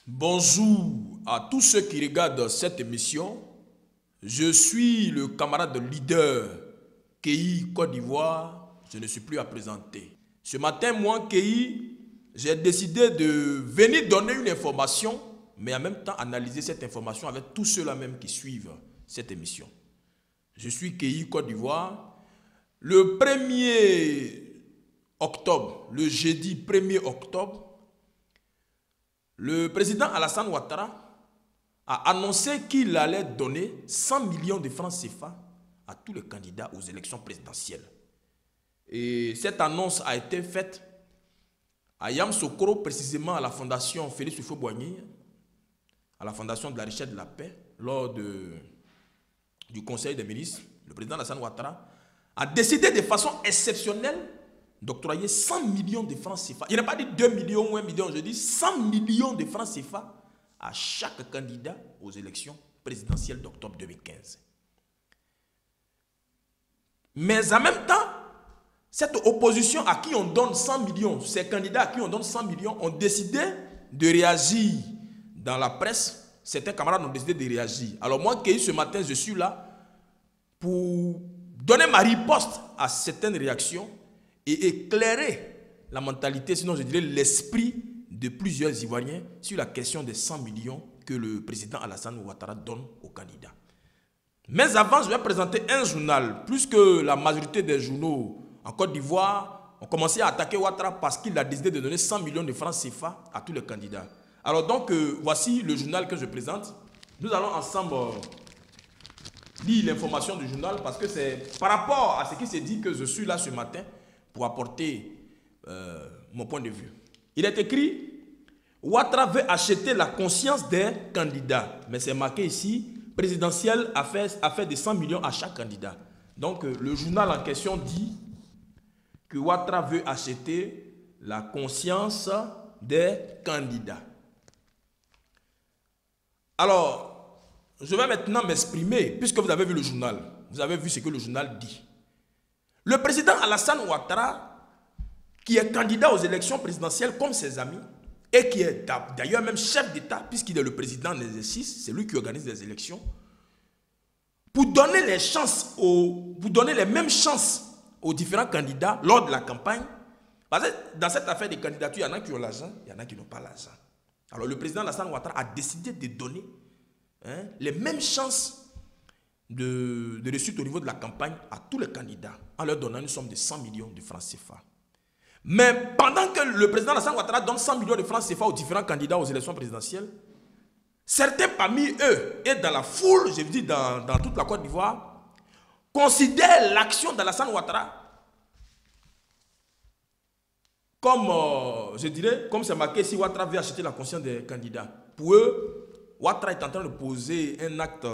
Bonjour à tous ceux qui regardent cette émission. Je suis le camarade leader KI Côte d'Ivoire. Je ne suis plus à présenter. Ce matin, moi, KI, j'ai décidé de venir donner une information, mais en même temps analyser cette information avec tous ceux-là même qui suivent cette émission. Je suis KI Côte d'Ivoire. Le 1er octobre, le jeudi 1er octobre, le président Alassane Ouattara a annoncé qu'il allait donner 100 millions de francs CFA à tous les candidats aux élections présidentielles. Et cette annonce a été faite à Yamoussoukro, précisément à la fondation Félix Houphouët-Boigny, à la fondation de la richesse de la paix, lors du conseil des ministres. Le président Alassane Ouattara a décidé de façon exceptionnelle d'octroyer 100 millions de francs CFA. Il n'a pas dit 2 millions ou 1 million, je dis 100 millions de francs CFA à chaque candidat aux élections présidentielles d'octobre 2015. Mais en même temps, cette opposition à qui on donne 100 millions, ces candidats à qui on donne 100 millions, ont décidé de réagir dans la presse. Certains camarades ont décidé de réagir. Alors moi, ce matin, je suis là pour donner ma riposte à certaines réactions et éclairer la mentalité, sinon je dirais l'esprit de plusieurs Ivoiriens sur la question des 100 millions que le président Alassane Ouattara donne aux candidats. Mais avant, je vais présenter un journal, plus que la majorité des journaux en Côte d'Ivoire ont commencé à attaquer Ouattara parce qu'il a décidé de donner 100 millions de francs CFA à tous les candidats. Alors donc, voici le journal que je présente. Nous allons ensemble lire l'information du journal parce que c'est par rapport à ce qui s'est dit que je suis là ce matin pour apporter mon point de vue. Il est écrit « Ouattara veut acheter la conscience des candidats ». Mais c'est marqué ici « Présidentiel a fait de 100 millions à chaque candidat ». Donc le journal en question dit que Ouattara veut acheter la conscience des candidats. Alors, je vais maintenant m'exprimer, puisque vous avez vu le journal. Vous avez vu ce que le journal dit. Le président Alassane Ouattara, qui est candidat aux élections présidentielles comme ses amis, et qui est d'ailleurs même chef d'État, puisqu'il est le président en exercice, c'est lui qui organise les élections, pour donner les chances, pour donner les mêmes chances aux différents candidats lors de la campagne, parce que dans cette affaire de candidature, il y en a qui ont l'argent, il y en a qui n'ont pas l'argent. Alors le président Alassane Ouattara a décidé de donner les mêmes chances de réussite au niveau de la campagne à tous les candidats en leur donnant une somme de 100 millions de francs CFA. Mais pendant que le président Alassane Ouattara donne 100 millions de francs CFA aux différents candidats aux élections présidentielles, certains parmi eux et dans la foule, je vous dis dans toute la Côte d'Ivoire, considèrent l'action d'Alassane Ouattara comme, je dirais, comme c'est marqué si Ouattara veut acheter la conscience des candidats. Pour eux, Ouattara est en train de poser un acte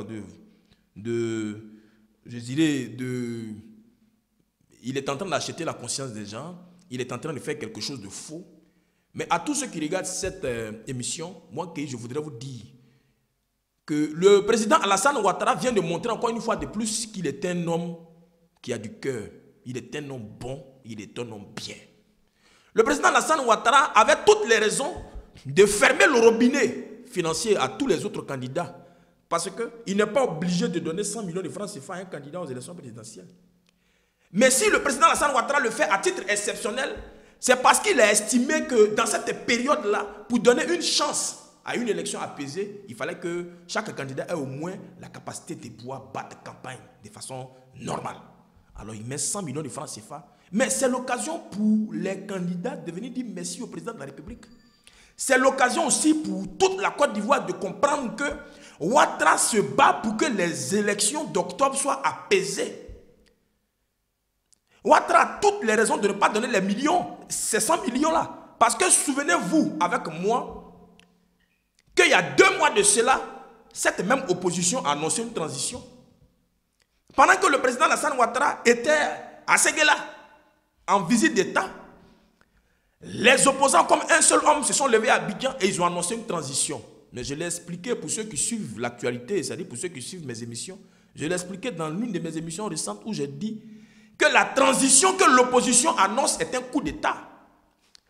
il est en train d'acheter la conscience des gens, il est en train de faire quelque chose de faux. Mais à tous ceux qui regardent cette émission, moi, je voudrais vous dire que le président Alassane Ouattara vient de montrer encore une fois de plus qu'il est un homme qui a du cœur, il est un homme bon, il est un homme bien. Le président Alassane Ouattara avait toutes les raisons de fermer le robinet financier à tous les autres candidats parce qu'il n'est pas obligé de donner 100 millions de francs CFA à un candidat aux élections présidentielles. Mais si le président Alassane Ouattara le fait à titre exceptionnel, c'est parce qu'il a estimé que dans cette période-là, pour donner une chance à une élection apaisée, il fallait que chaque candidat ait au moins la capacité de pouvoir battre campagne de façon normale. Alors il met 100 millions de francs CFA. Mais c'est l'occasion pour les candidats de venir dire merci au président de la République. C'est l'occasion aussi pour toute la Côte d'Ivoire de comprendre que Ouattara se bat pour que les élections d'octobre soient apaisées. Ouattara a toutes les raisons de ne pas donner les millions, ces 100 millions-là. Parce que souvenez-vous avec moi qu'il y a 2 mois de cela, cette même opposition a annoncé une transition. Pendant que le président Alassane Ouattara était à Séguéla, en visite d'État, les opposants comme un seul homme se sont levés à Abidjan et ils ont annoncé une transition. Mais je l'ai expliqué pour ceux qui suivent l'actualité, c'est-à-dire pour ceux qui suivent mes émissions. Je l'ai expliqué dans l'une de mes émissions récentes où j'ai dit que la transition que l'opposition annonce est un coup d'État.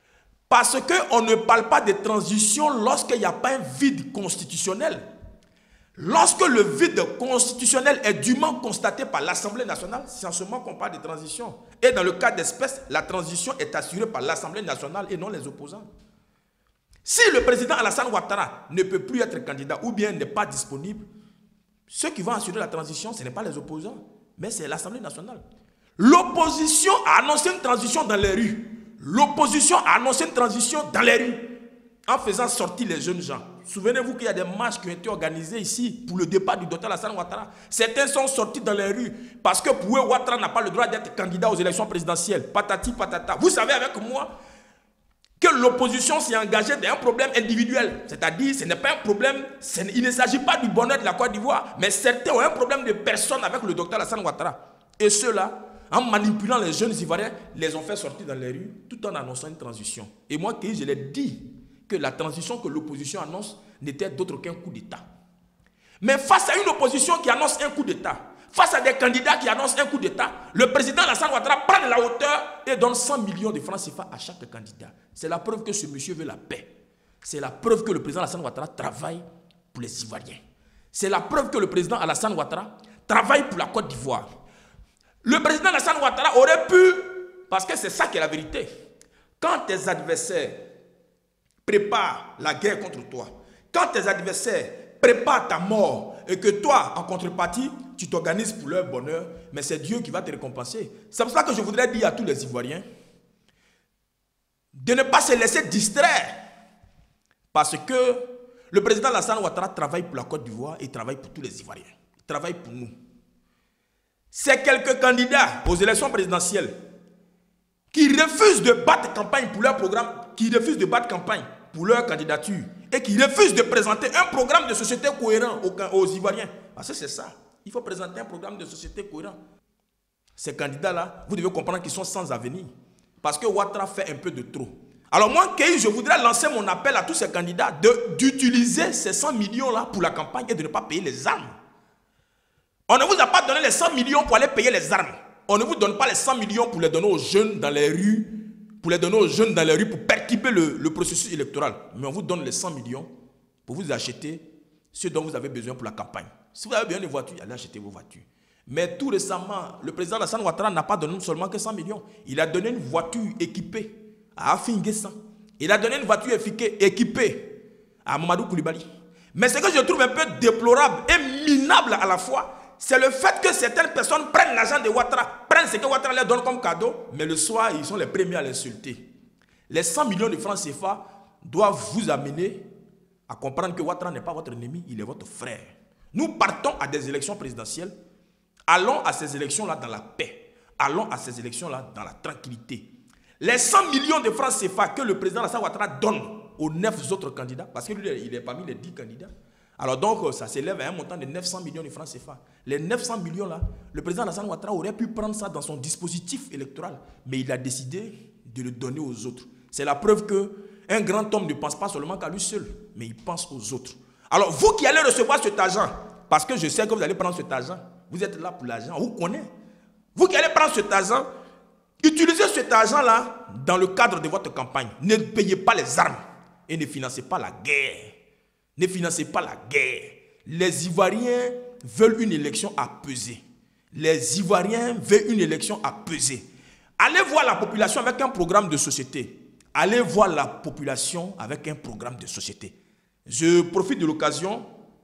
Parce qu'on ne parle pas de transition lorsqu'il n'y a pas un vide constitutionnel. Lorsque le vide constitutionnel est dûment constaté par l'Assemblée nationale, c'est en ce moment qu'on parle de transition. Et dans le cas d'espèce, la transition est assurée par l'Assemblée nationale et non les opposants. Si le président Alassane Ouattara ne peut plus être candidat ou bien n'est pas disponible, ceux qui vont assurer la transition, ce n'est pas les opposants, mais c'est l'Assemblée nationale. L'opposition a annoncé une transition dans les rues. L'opposition a annoncé une transition dans les rues en faisant sortir les jeunes gens. Souvenez-vous qu'il y a des marches qui ont été organisées ici pour le départ du docteur Alassane Ouattara. Certains sont sortis dans les rues parce que pour eux, Ouattara n'a pas le droit d'être candidat aux élections présidentielles. Patati patata. Vous savez avec moi que l'opposition s'est engagée dans un problème individuel. C'est-à-dire, ce n'est pas un problème, il ne s'agit pas du bonheur de la Côte d'Ivoire, mais certains ont un problème de personne avec le docteur Alassane Ouattara. Et ceux-là, en manipulant les jeunes Ivoiriens, les ont fait sortir dans les rues tout en annonçant une transition. Et moi, je l'ai dit que la transition que l'opposition annonce n'était d'autre qu'un coup d'État. Mais face à une opposition qui annonce un coup d'État, face à des candidats qui annoncent un coup d'État, le président Alassane Ouattara prend de la hauteur et donne 100 millions de francs CFA à chaque candidat. C'est la preuve que ce monsieur veut la paix. C'est la preuve que le président Alassane Ouattara travaille pour les Ivoiriens. C'est la preuve que le président Alassane Ouattara travaille pour la Côte d'Ivoire. Le président Alassane Ouattara aurait pu, parce que c'est ça qui est la vérité, quand tes adversaires préparent la guerre contre toi, quand tes adversaires préparent ta mort et que toi, en contrepartie, tu t'organises pour leur bonheur, mais c'est Dieu qui va te récompenser. C'est pour ça que je voudrais dire à tous les Ivoiriens de ne pas se laisser distraire, parce que le président Alassane Ouattara travaille pour la Côte d'Ivoire et travaille pour tous les Ivoiriens. Il travaille pour nous. C'est quelques candidats aux élections présidentielles qui refusent de battre campagne pour leur programme, qui refusent de battre campagne pour leur candidature et qui refusent de présenter un programme de société cohérent aux Ivoiriens. Parce que c'est ça. Il faut présenter un programme de société cohérent. Ces candidats-là, vous devez comprendre qu'ils sont sans avenir. Parce que Ouattara fait un peu de trop. Alors moi, je voudrais lancer mon appel à tous ces candidats d'utiliser ces 100 millions-là pour la campagne et de ne pas payer les armes. On ne vous a pas donné les 100 millions pour aller payer les armes. On ne vous donne pas les 100 millions pour les donner aux jeunes dans les rues, pour perturber le processus électoral. Mais on vous donne les 100 millions pour vous acheter ce dont vous avez besoin pour la campagne. Si vous avez besoin de voitures, allez acheter vos voitures. Mais tout récemment, le président Alassane Ouattara n'a pas donné seulement que 100 millions. Il a donné une voiture équipée à Afin Guessan. Il a donné une voiture équipée à Mamadou Koulibaly. Mais ce que je trouve un peu déplorable et minable à la fois, c'est le fait que certaines personnes prennent l'argent de Ouattara, prennent ce que Ouattara leur donne comme cadeau, mais le soir, ils sont les premiers à l'insulter. Les 100 millions de francs CFA doivent vous amener à comprendre que Ouattara n'est pas votre ennemi, il est votre frère. Nous partons à des élections présidentielles. Allons à ces élections-là dans la paix. Allons à ces élections-là dans la tranquillité. Les 100 millions de francs CFA que le président Alassane Ouattara donne aux 9 autres candidats, parce que lui, il est parmi les 10 candidats, alors donc, ça s'élève à un montant de 900 millions de francs CFA. Les 900 millions-là, le président Alassane Ouattara aurait pu prendre ça dans son dispositif électoral, mais il a décidé de le donner aux autres. C'est la preuve qu'un grand homme ne pense pas seulement qu'à lui seul, mais il pense aux autres. Alors, vous qui allez recevoir cet argent, parce que je sais que vous allez prendre cet argent, vous êtes là pour l'argent, on vous connaît. Vous qui allez prendre cet argent, utilisez cet argent-là dans le cadre de votre campagne. Ne payez pas les armes et ne financez pas la guerre. Ne financez pas la guerre. Les Ivoiriens veulent une élection apaisée. Les Ivoiriens veulent une élection apaisée. Allez voir la population avec un programme de société. Allez voir la population avec un programme de société. Je profite de l'occasion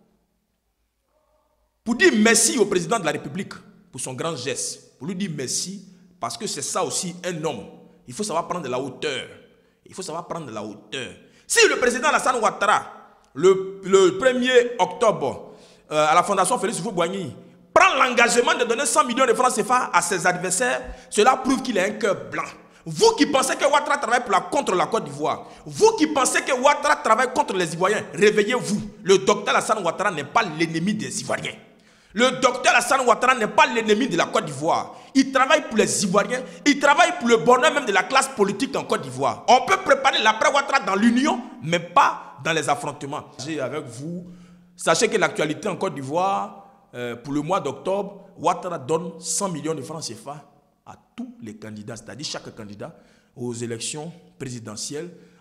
pour dire merci au président de la République pour son grand geste. Pour lui dire merci parce que c'est ça aussi un homme. Il faut savoir prendre de la hauteur. Il faut savoir prendre de la hauteur. Si le président Alassane Ouattara, le 1er octobre, à la Fondation Félix Houphouët-Boigny, prend l'engagement de donner 100 millions de francs CFA à ses adversaires, cela prouve qu'il a un cœur blanc. Vous qui pensez que Ouattara travaille contre la Côte d'Ivoire, vous qui pensez que Ouattara travaille contre les Ivoiriens, réveillez-vous. Le docteur Alassane Ouattara n'est pas l'ennemi des Ivoiriens. Le docteur Alassane Ouattara n'est pas l'ennemi de la Côte d'Ivoire. Il travaille pour les Ivoiriens, il travaille pour le bonheur même de la classe politique en Côte d'Ivoire. On peut préparer l'après-Ouattara dans l'union, mais pas dans les affrontements. Avec vous, sachez que l'actualité en Côte d'Ivoire, pour le mois d'octobre, Ouattara donne 100 millions de francs CFA à tous les candidats, c'est-à-dire chaque candidat aux élections présidentielles.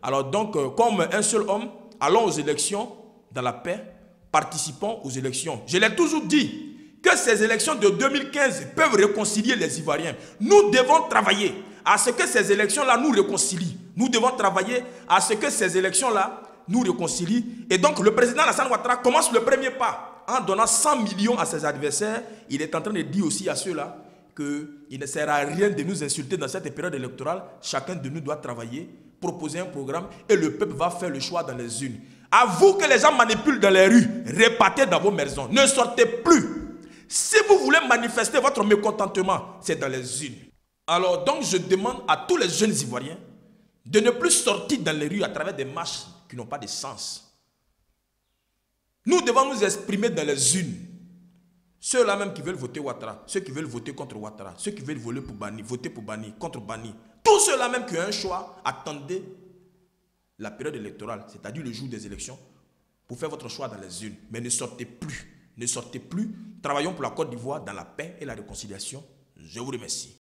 Alors donc, comme un seul homme, allons aux élections dans la paix, participons aux élections. Je l'ai toujours dit, que ces élections de 2015 peuvent réconcilier les Ivoiriens. Nous devons travailler à ce que ces élections-là nous réconcilient. Nous devons travailler à ce que ces élections-là nous réconcilient. Et donc, le président Alassane Ouattara commence le premier pas en donnant 100 millions à ses adversaires. Il est en train de dire aussi à ceux-là qu'il ne sert à rien de nous insulter dans cette période électorale. Chacun de nous doit travailler, proposer un programme et le peuple va faire le choix dans les urnes. À vous que les gens manipulent dans les rues, repartez dans vos maisons. Ne sortez plus. Si vous voulez manifester votre mécontentement, c'est dans les urnes. Alors donc je demande à tous les jeunes Ivoiriens de ne plus sortir dans les rues à travers des marches qui n'ont pas de sens. Nous devons nous exprimer dans les urnes. Ceux-là même qui veulent voter Ouattara, ceux qui veulent voter contre Ouattara, ceux qui veulent voter pour Bani, contre Bani, tous ceux-là même qui ont un choix, attendez la période électorale, c'est-à-dire le jour des élections, pour faire votre choix dans les urnes. Mais ne sortez plus. Ne sortez plus. Travaillons pour la Côte d'Ivoire dans la paix et la réconciliation. Je vous remercie.